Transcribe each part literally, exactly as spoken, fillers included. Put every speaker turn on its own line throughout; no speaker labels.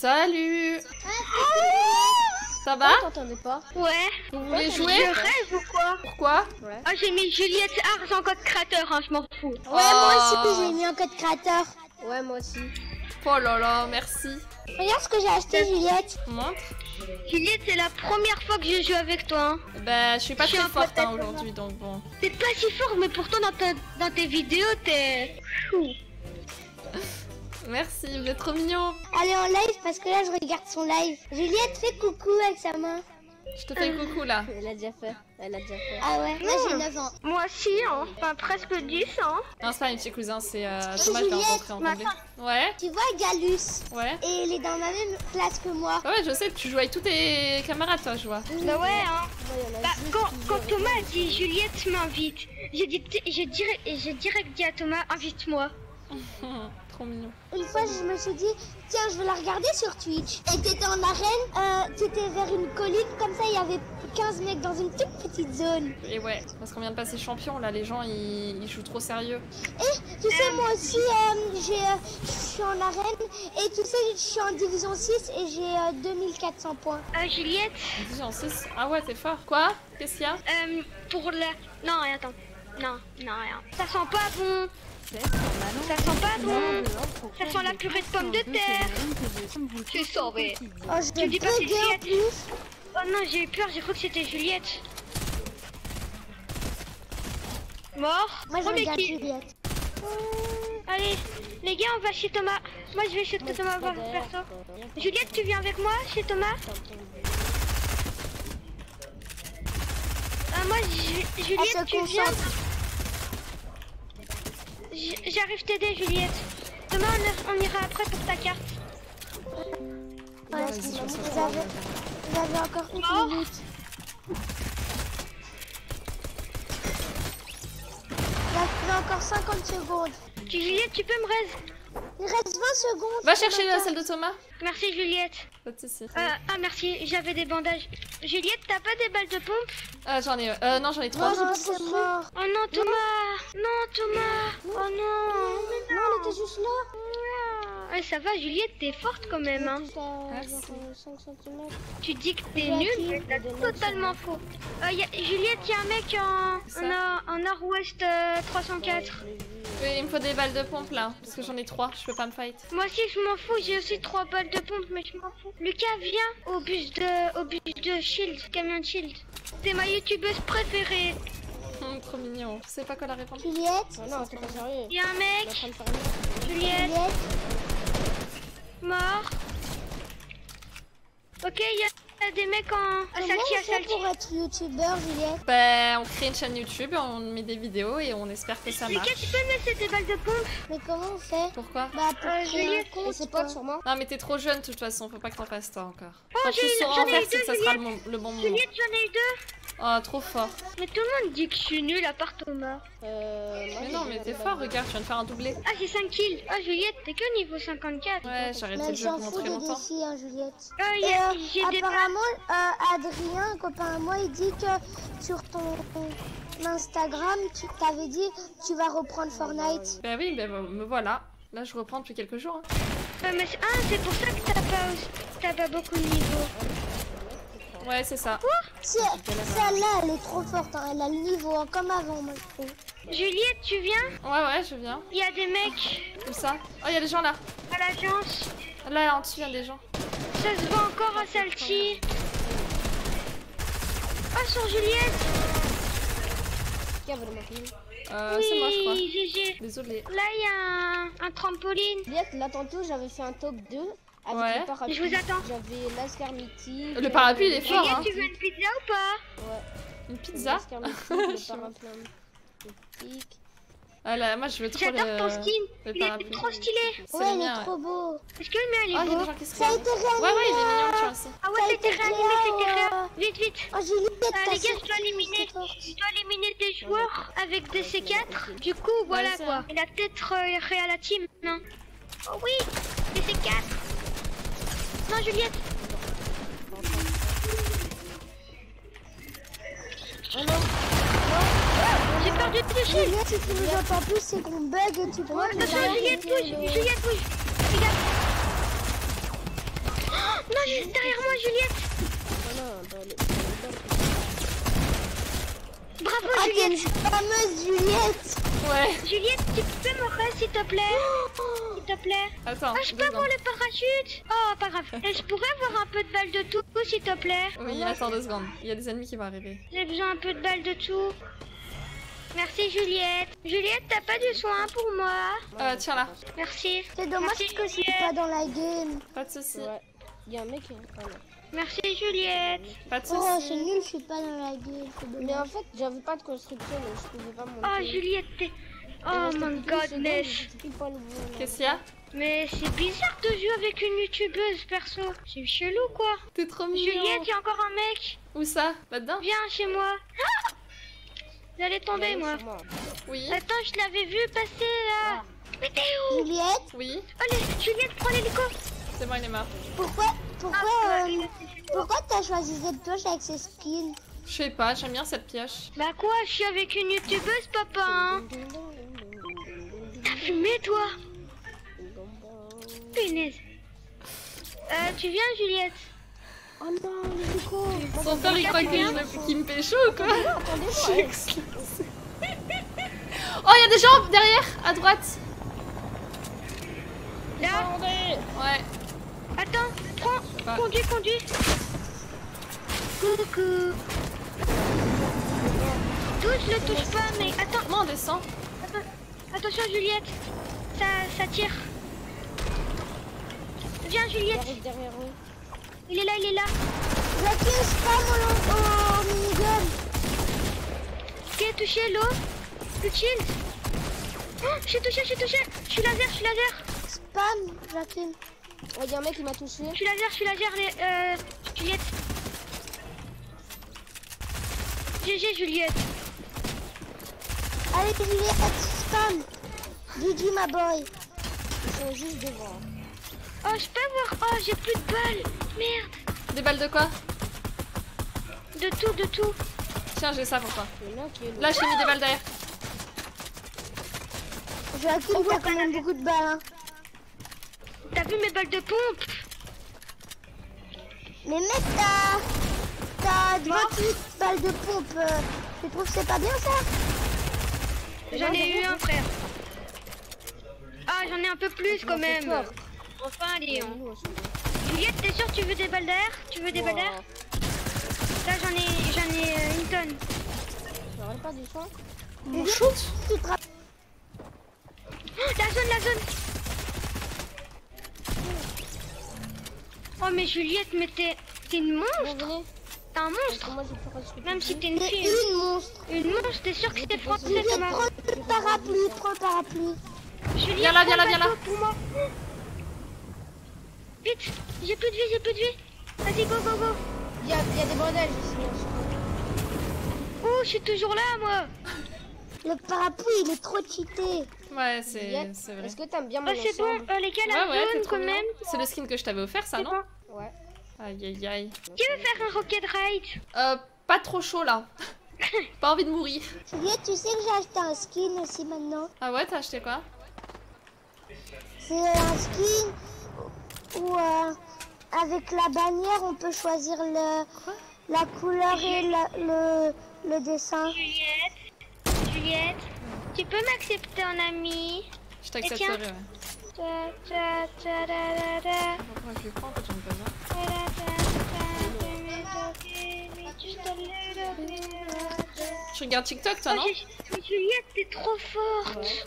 Salut. Ça va?
T'entendais pas?
Ouais.
Vous voulez jouer?
Je rêve ou quoi?
Pourquoi?
Ouais.
Ah, j'ai mis Juliette Ars en code créateur, hein, je m'en fous.
Ouais,
Oh.
moi aussi j'ai mis un code créateur. Ouais, moi aussi.
Oh là là, merci.
Regarde ce que j'ai acheté, Juliette.
Montre.
Juliette, c'est la première fois que je joue avec toi. Hein.
Bah, je suis pas
Je suis
très
un
forte
peu
hein,
tête
aujourd'hui, donc bon.
T'es pas si fort, mais pourtant dans, ta, dans tes vidéos, t'es chou.
Merci, vous êtes trop mignons.
Allez en live parce que là je regarde son live. Juliette, fais coucou avec sa main.
Je te fais coucou là.
Elle a déjà fait. Elle a déjà fait. Ah ouais, moi j'ai neuf ans.
Moi aussi, hein. Enfin, presque dix, hein.
Non, c'est pas un petit cousin, c'est euh,
C'est
Thomas, je l'ai
Juliette.
rencontré en anglais. Ouais,
Tu vois Galus.
ouais.
Et il est dans ma même classe que moi.
Ouais, je sais, tu joues avec tous tes camarades, toi, je vois.
Bah ouais, hein.
Ouais, il y en a
Bah,
dix
quand,
qui
quand
jouent.
Thomas a dit Juliette m'invite, j'ai dit, j'ai direct, j'ai direct dit à Thomas, invite-moi.
Trop mignon.
Une fois, je me suis dit, tiens, je vais la regarder sur Twitch. Et t'étais en arène, euh, t'étais vers une colline, comme ça, il y avait quinze mecs dans une toute petite zone.
Et ouais, parce qu'on vient de passer champion, là, les gens, ils, ils jouent trop sérieux.
Et tu sais, moi aussi, euh, j'ai, euh, je suis en arène, et tu sais, je suis en division six, et j'ai euh, deux mille quatre cents points.
Euh, Juliette,
Dis en six. Ah ouais, t'es fort. Quoi? Qu'est-ce qu'il y a?
euh, pour la... Non, rien, attends. Non, non, rien. Ça sent pas bon. Ça sent pas bon. Ça sent la purée de pommes de terre. C'est sauvé.
Oh, je
Tu
vais
dis pas que c'est
bugger en
Juliette.
plus.
Oh non, j'ai eu peur, j'ai cru que c'était Juliette. Mort.
Moi, je
Premier
regarde
kill.
Juliette.
Allez, les gars, on va chez Thomas. Moi, je vais chez Thomas perso. Juliette, tu viens avec moi chez Thomas? Ah, moi, Ju-
Elle
Juliette,
se
tu viens?
concentre.
J- J'arrive t'aider, Juliette. Thomas, on, on ira après pour ta carte.
Voilà,
Vas-y,
excuse-moi,
je
vous
sens
avez, vous avez encore une
Mort.
minute. Il y a encore cinquante secondes.
Tu, Juliette, tu peux me raise?
Il reste vingt secondes.
Va
sur
chercher
ma
la
carte.
salle de Thomas.
Merci, Juliette.
Pas de soucis.
Euh, ah, merci, j'avais des bandages. Juliette, t'as pas des balles de pompe?
Ah, j'en ai. Euh, non, j'en ai trois.
Non, non, c'est mort.
Oh non, Thomas. Non, Thomas. Oh non. Mais
Non, elle était juste là.
Ouais, ça va, Juliette, t'es forte quand même, hein.
Merci.
cinq centimètres.
Tu dis que t'es
J'ai
nulle,
acquis
mais
le
t'as
domaine
totalement faux. Euh, y a, Juliette, il y a un mec en,
Ça.
en, nord- en nord-ouest euh, trois cent quatre.
Oui, il me faut des balles de pompe là, parce que j'en ai trois, je peux pas me fight.
Moi aussi, je m'en fous, j'ai aussi trois balles de pompe, mais je m'en fous. Lucas, viens au bus de, au bus de Shield, camion de Shield. T'es ma youtubeuse préférée.
Hum, trop mignon. Je sais pas quoi la répondre.
Juliette.
Non, t'es pas sérieux.
Il y a un mec, Juliette,
Juliette.
mort. Ok, il y a des mecs en
Comment
Salty
on
à
fait
Salty.
pour être youtubeur, Juliette?
Bah, on crée une chaîne YouTube, on met des vidéos et on espère que ça
Lucas,
marche.
tu peux me laisser des balles de pompe?
Mais comment on fait?
Pourquoi?
Bah, pour
Euh,
créer un
Juliette.
Et
compte,
c'est
quoi.
pas sur moi.
Non, mais t'es trop jeune de toute façon, faut pas que t'en fasses toi encore.
Oh,
Quand
j'ai
tu
une-
sauras
j'en
en
ai
faire,
eu
c'est que ça
deux,
sera le, bon- le bon moment.
Juliette, j'en ai eu deux.
Oh, trop fort.
Mais tout le monde dit que je suis nulle à part Thomas.
Euh, moi,
Mais
j'ai
non,
des
mais t'es
balles
fort,
de-
regarde, tu viens de faire un doublé.
Ah, j'ai cinq kills. Ah, Juliette, t'es que niveau cinquante-quatre.
Ouais, j'ai arrêté
Mais
le
elle
jeu
s'en
pendant
fout
très
des
longtemps.
défis, hein, Juliette.
Euh, y
Et
a-
euh,
j'ai des balles.
apparemment, euh, Adrien, un copain à moi, il dit que sur ton, ton Instagram, tu t'avais dit tu vas reprendre Fortnite.
Bah oui, bah me voilà. Là, je reprends depuis quelques jours. hein.
Euh, mais c'est- ah, c'est pour ça que t'as pas, t'as pas beaucoup de niveau.
Ouais, c'est ça.
Si- Celle-là, elle est trop forte, hein, elle a le niveau, hein, comme avant, moi, je trouve.
Juliette, tu viens?
Ouais, ouais, je viens.
Il y a des mecs
Où ça? Oh, il y a des gens là.
à l'agence.
Là, en dessous, il y a des gens.
Ça se voit encore à Salty. Ah, sur Juliette.
Qui a volé ma pile?
Euh, c'est moi, je crois.
Oui, G G.
Désolé.
Là, il y a un, un trampoline.
Juliette, là tantôt j'avais fait un top deux avec
Ouais.
le parapluie.
Je vous attends.
J'avais Lascar mythique.
Le parapluie, il est fort,
Juliette,
hein.
tu veux une pizza ou pas?
Ouais.
Une pizza?
Lascar mythique, le parapluie mythique.
Ah là, moi, je veux trop
J'adore
le...
ton skin.
le
Il est
parapluie.
trop stylé.
C'est
Ouais,
le
il
mien,
est
ouais.
trop beau.
Est-ce que le mien, il
Oh,
est
il y a
beau?
des gens qui se
Ça a
réveillent.
été réanimé.
Ouais, ouais, il est mignon, tu vois aussi.
Ah ouais,
Ça a
c'était
été
réanimé, c'était
créé,
réanimé. Vite, vite.
Oh, Juliette,
Ah,
t'as
les gars, je
sorti,
dois éliminer,
c'est fort.
je dois éliminer des joueurs avec des C quatre. Du coup, voilà
Vas-y,
quoi.
hein.
Il a peut-être euh, ré à la team, non? Oh oui, des C quatre. Non, Juliette.
Oh non.
J'ai perdu de shield.
Juliette, si tu nous entends plus, c'est qu'on bug et tu peux.
Attention, Juliette, bouge. Juliette, bouge. Fais gaffe. Non, juste derrière moi, Juliette.
Non, non, dans le...
Bravo,
Ah, t'es une
Juliette.
fameuse Juliette.
Ouais.
Juliette, tu peux me faire s'il te plaît? S'il te plaît.
Attends.
Ah, je peux
deux
avoir
secondes.
le parachute? Oh, pas grave. Et je pourrais avoir un peu de balles de tout, s'il te plaît?
Oui, attends deux secondes. Il y a des ennemis qui vont arriver.
J'ai besoin un peu de balles de tout. Merci, Juliette. Juliette, t'as pas du soin pour moi?
Euh, tiens là.
Merci.
C'est dommage
Merci,
que je suis
Juliette.
pas dans la game.
Pas de soucis.
Ouais. Il y a un mec qui... Ah, non.
Merci, Juliette.
Pas de
Oh, c'est
soucis.
nul, je suis pas dans la game. C'est
Mais
dommage.
en fait, j'avais pas de construction, donc je pouvais pas monter.
Oh, Juliette, t'es... Oh,
Il
my
restait plus qu'une
godness.
seconde, j'étais pas le bon, là.
Qu'est-ce qu'il y a?
Mais c'est bizarre de jouer avec une youtubeuse, perso. C'est chelou, quoi.
T'es trop mignon.
Juliette, il y a encore un mec.
Où ça? Là-dedans?
Viens chez moi. Ah, j'allais tomber,
Il y a un
moi.
sur moi.
Oui.
Attends, je l'avais vu passer, là. Mais t'es où?
Juliette,
Oui.
Allez, Juliette, prends l'hélico.
C'est bon, il est mort.
pourquoi, pourquoi,
Ah,
euh, pourquoi t'as choisi cette pioche avec ses skins?
Je sais pas, j'aime bien cette pioche.
Bah quoi, je suis avec une youtubeuse, papa, hein. T'as fumé, toi? Punaise. Euh, tu viens, Juliette?
Oh non, l'hélico.
Son père il croit que je- qu'il me pécho ou quoi?
Attendez,
Je suis explosée. Oh, il y a des gens derrière, à droite.
Là?
Ouais.
Attends, prends,
Bah.
conduis, conduis. Coucou. Touche, le touche pas, mais attends,
Comment on descend?
attends. Attention, Juliette. Ça, ça tire. Viens,
Il
Juliette.
arrive derrière nous.
Il est là, il est là.
J'accuse pas mon au minigun.
Ok, touché, l'eau. Plus chill. Oh, je suis touché, je suis touché. Je suis laser, je suis laser.
Spam, j'accuse.
Ouais, il y a un mec qui m'a touché.
Je suis laser, je suis laser, les- euh, Juliette. G G, Juliette.
Allez, Juliette, spam. G G, ma boy.
Ils sont juste devant.
Oh, je peux avoir. Oh, j'ai plus de balles. Merde.
Des balles de quoi?
De tout, de tout.
Tiens, j'ai ça pour toi.
Il y en a qui est là.
Là, j'ai mis des balles derrière.
Joachim, t'as quand même beaucoup de balles, hein.
T'as vu mes balles de pompe?
Mais mec, t'as... T'as vingt-huit balles de pompe. euh, Tu trouves que c'est pas bien, ça?
J'en ai eu un, frère. Ah, j'en ai un peu plus quand
m'en fais
même.
peur.
Enfin, allez. hein.
Nous, on s'en
Juliette, t'es sûre que tu veux des balles d'air? Tu veux des balles d'air? Là, j'en ai, j'en ai euh, une tonne.
Tu n'aurais pas du sang?
Mon shoot.
Tu te rappelles?
Oh, la zone, la zone. Oh, mais Juliette, mais t'es t'es une
Bon,
monstre.
venez.
T'es un
Parce
monstre.
que moi, j'ai plus reçu.
Même si t'es une
T'es
fille.
une monstre.
Une monstre, t'es sûre que c'était français,
Juliette,
Thomas?
prends le parapluie, prends le parapluie.
Juliette,
Viens là, viens là,
prends le
viens là.
bateau pour moi. Vite, j'ai plus de vie, j'ai plus de vie. Vas-y, go, go, go.
Il y a, il y a des bandages ici. bien sûr.
Oh, je suis toujours là, moi.
Le parapluie, il est trop cheaté.
Ouais, c'est
Juliette,
c'est vrai.
Est-ce que t'aimes bien mon
Oh, c'est bon.
ensemble?
Euh, les gars, la
Ouais, ouais, t'es
zone,
trop
quand
mignon.
même.
C'est le skin que je t'avais offert, ça,
C'est
non?
bon.
Ouais.
Aïe, aïe, aïe.
Qui veut faire un rocket ride?
Euh, pas trop chaud là. Pas envie de mourir.
Juliette, tu sais que j'ai acheté un skin aussi maintenant.
Ah ouais, t'as acheté quoi?
C'est un skin où euh, avec la bannière on peut choisir le, la couleur et la- le, le dessin.
Juliette, Juliette, tu peux m'accepter en ami?
Je
tiens.
t'accepterai, ouais.
Ta, ta, ta, da, da, da.
Pourquoi je le prends quand j'en ai besoin?
Ta, da, ta, ta, give me the- give me just a little bit of the-
Tu regardes TikTok, toi,
Oh,
non?
j'ai- mais Juliette, t'es trop forte.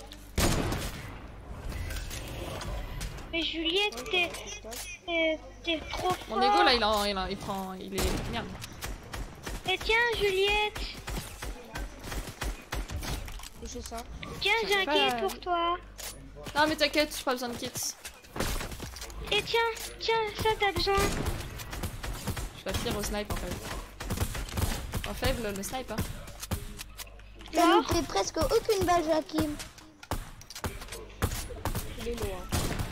Mais Juliette, t'es t'es- t'es trop forte.
Mon ego là, il, en, il, en- il prend. Il est. Merde.
Et tiens, Juliette,
Touchez ça.
tiens, j'ai un
pas-
kit pour toi.
Non, mais t'inquiète, j'ai pas besoin de kits.
Et tiens, tiens, ça t'as besoin.
Je suis la pire au snipe en fait. En faible, le snipe, hein.
T'as
Non.
loupé presque aucune balle, Joachim.
Il est loin.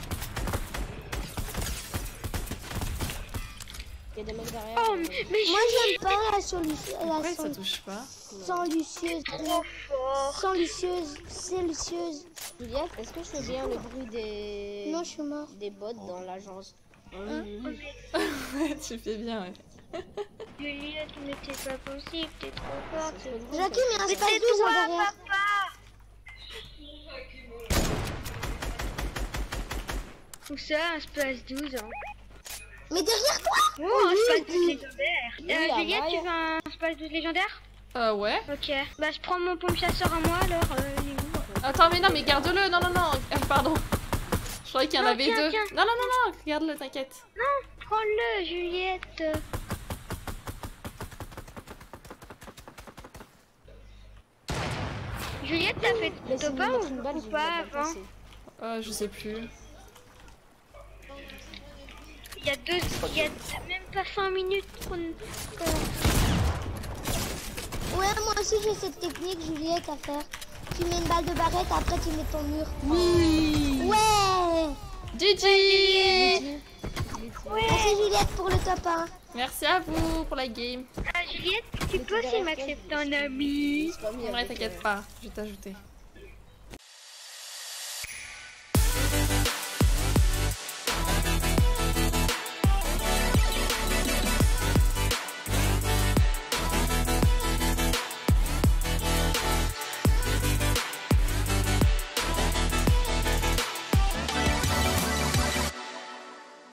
Il y a des mecs derrière.
Oh,
euh,
mais, mais
Moi
Juliette,
j'aime pas la solution.
Pourquoi
La
ça
sol-
touche pas?
sans lucieuse.
trop fort.
Sans lucieuse. C'est lucieuse.
Juliette, est-ce que je fais bien le bruit des...
Non, je suis mort.
des bots dans l'agence?
Hein?
Mhm.
Tu fais bien, ouais.
Juliette, mais c'est pas possible, t'es trop forte.
Jackie, mais un
Mais
space
c'est
douze en
toi,
derrière.
papa. Où ça, un space douze hein.
Mais derrière toi.
Oh, un space douze légendaire.
Oui,
Euh,
là,
Juliette,
là,
tu
là.
veux un space douze légendaire?
Euh, ouais.
Ok. Bah, je prends mon pompe chasseur à moi alors. Euh, il est où?
Attends, mais non, mais garde-le. Non, non, non. Ah, pardon. Je croyais qu'il y en
Non,
avait
tiens,
deux.
tiens.
Non, non, non, non. Regarde-le, t'inquiète.
Prends-le, Juliette. Juliette, t'as fait
Laissez-moi
top un
mettre une balle,
ou,
je
ou
vais
pas
la
avant?
passer.
Euh, je sais plus.
Il y a deux, il y a même pas cinq minutes qu'on... qu'on-
Ouais, moi aussi j'ai cette technique, Juliette, à faire. Tu mets une balle de barrette, après tu mets ton mur. Oui. Ouais.
G G.
Merci Juliette pour le top un.
Merci à vous pour la game.
Ah, Juliette, tu peux aussi m'accepter en ami.
C'est pas mis
Ouais,
avec,
t'inquiète
euh,
pas. Je vais t'ajouter.